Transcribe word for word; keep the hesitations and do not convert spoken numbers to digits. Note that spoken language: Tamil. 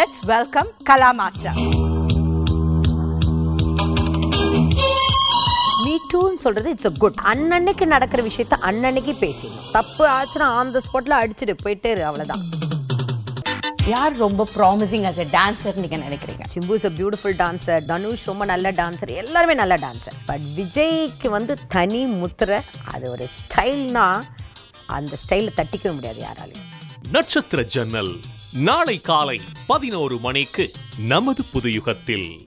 let's welcome Kala Master. Me too ன்னு சொல்றது இட்ஸ் a good. அன்னன்னைக்கு நடக்கிற விஷயத்தை அன்னன்னைக்கு பேசிடணும். தப்பு ஆச்சுன்னா ஆன் தி ஸ்பாட்ல அடிச்சிட்டு போயிட்டே இரு, அவ்வளவுதான். யார் ரொம்ப ப்ராமிசிங் as a dancer நீங்க நினைக்கிறீங்க? Simbu is a beautiful dancer, Dhanush ரொம்ப நல்ல டான்சர், எல்லாருமே நல்ல டான்சர். பட் விஜய்க்கு வந்து தனி முத்திரை, அது ஒரு ஸ்டைல்னா அந்த ஸ்டைலை தட்டிக்கவே முடியாது யாராலையும். நட்சத்திர ஜன்னல் நாளை காலை பதினோரு மணிக்கு நமது புதுயுகத்தில்.